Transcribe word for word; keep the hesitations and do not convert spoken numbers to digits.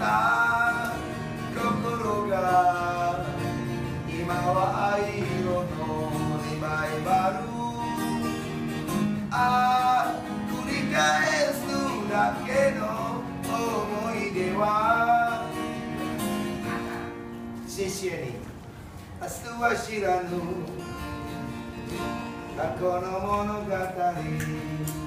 な心が今は藍色のリバイバル。ああ繰り返すだけの思い出は谢謝に明日は知らぬ過去の物語。